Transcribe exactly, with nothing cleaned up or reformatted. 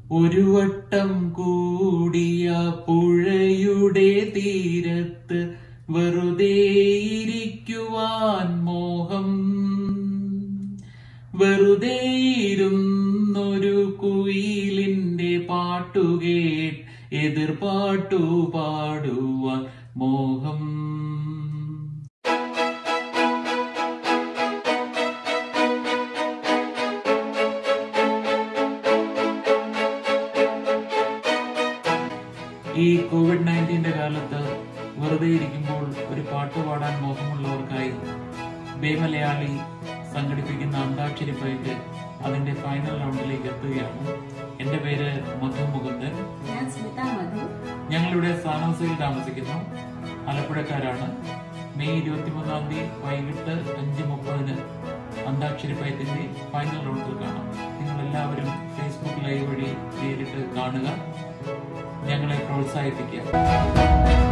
ഒരു വട്ടം കൂടിയ പുഴയുടെ തീരത്ത് വെറുതെ ഇരിക്കുവാൻ മോഹം. വെറുതെ ഇരുന്നൊരു കുയിലിന്റെ പാട്ടുകേട്ട് എതിർപാട്ടു പാടുവാൻ മോഹം. ഈ കോവിഡ് നയൻറ്റീന്റെ കാലത്ത് വെറുതെ ഇരിക്കുമ്പോൾ ഒരു പാട്ട് പാടാൻ മോഹമുള്ളവർക്കായി ബേ മലയാളി സംഘടിപ്പിക്കുന്ന അന്താക്ഷരി പൈറ്റ് അതിന്റെ ഫൈനൽ റൗണ്ടിലേക്ക് എത്തുകയാണ്. എന്റെ പേര് മധു മുകുന്ദൻ. ഞങ്ങളിവിടെ സാനോസയിൽ താമസിക്കുന്നു. ആലപ്പുഴക്കാരാണ്. മെയ് ഇരുപത്തിമൂന്നാം തീയതി വൈകിട്ട് അഞ്ച് മുപ്പതിന് അന്താക്ഷരി പൈറ്റിന്റെ ഫൈനൽ റൗണ്ടിൽ കാണാം. നിങ്ങൾ എല്ലാവരും ഫേസ്ബുക്ക് ലൈവ് വഴി നേരിട്ട് കാണുക, ഞങ്ങളെ പ്രോത്സാഹിപ്പിക്കുക.